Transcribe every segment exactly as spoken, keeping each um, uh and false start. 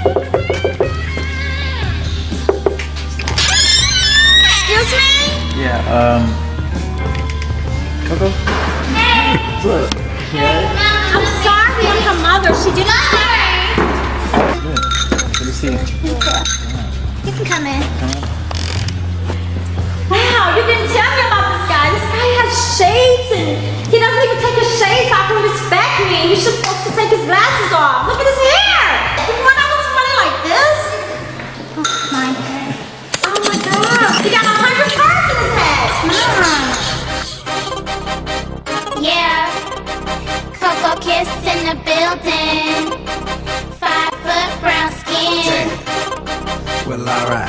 Excuse me? Yeah, um... CoCo? Hey! What? Yeah? I'm sorry, I'm her mother. She didn't say. Good. Good to see you. You can come in. Come on. Wow, you didn't tell me about this guy. This guy has shades and he doesn't even take his shades off to respect me. He's just supposed to take his glasses off. Look at his hair. When I was funny like this. Oh my God. Oh my God. He got a hundred parts in his head. Mom. Yeah, CoCo Kiss in the building. Five foot brown skin. Well, alright.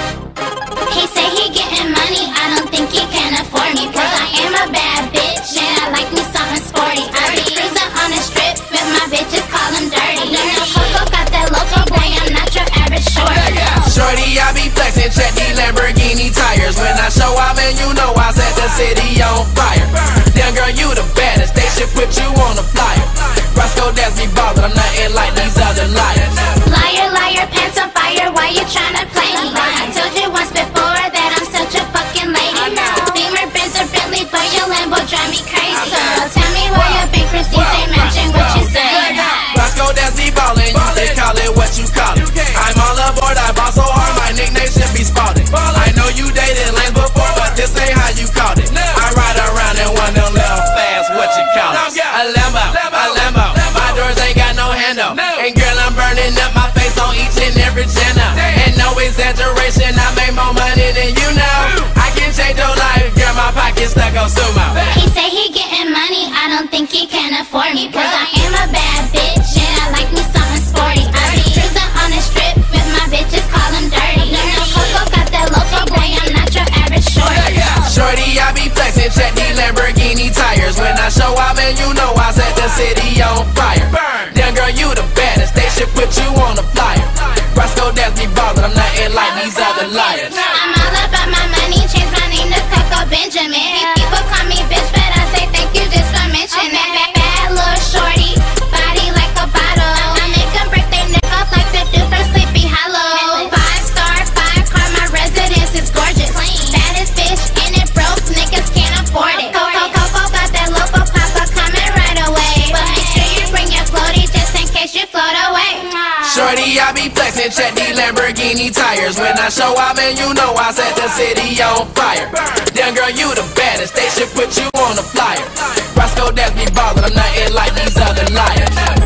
He say he getting money, I don't think he can afford me. Cause I am a bad bitch and I like me something sporty. I be cruising on the strip with my bitches, call them dirty. You know CoCo got that loco boy, I'm not your average shorty. Shorty, I be flexing, check these Lamborghini tires. When I show up and you know I set the city on fire. Damn girl, you the baddest, they should put you on a flyer. Roscoe, that's me ballin', I'm nothing like these other liars. Liar, liar, pants on fire, why you tryna play me? I told you once before that I'm such a fucking lady. Beamer, Benz, or Bentley, but your Lambo drive me crazy. So tell me why your bank receipts ain't matching what you say. Roscoe, that's me ballin', you can call it what you call it. I'm all aboard, I ball so hard, my nickname should be Spalding. I know you dated lanes before, but this ain't how you called it. I ride around in one of them little fast, what you call it? A Lambo, a Lambo, my doors ain't got no handle. And girl, I'm burning up my face on each and every channel. And no exaggeration, I make more money than you know. I can change your life, girl, my pocket's stuck on sumo. He say he getting money, I don't think he can afford me. Cause I am a bad bitch and I like me something sporty. I be cruising on the strip with my bitches, call them dirty. You know CoCo got that loco boy, I'm not your average shorty. Shorty, I be flexing, check these Lamborghini tires. When I show up and you know I set the city on fire. Damn girl, you the baddest, they should put you on a flyer. Roscoe, that's me ballin', I'm nothing like these other liars. I'm all about my money, change my name to CoCo Benjamin. People call me bitch, but I say thank you just for mentioning. Bad, bad little shorty, body like a bottle. I make them break their neck off like they do for Sleepy Hollow. Five star, five car, my residence is gorgeous. Baddest bitch in it, broke niggas can't afford it. CoCo, CoCo got that local papa coming right away. But make sure you bring your floaty just in case you float away. Shorty, I be flexing, check these Lamborghini tires. When I show up and you know I set the city on fire. Damn girl, you the baddest, they should put you on a flyer. Roscoe, that's me ballin', I'm nothing like these other liars.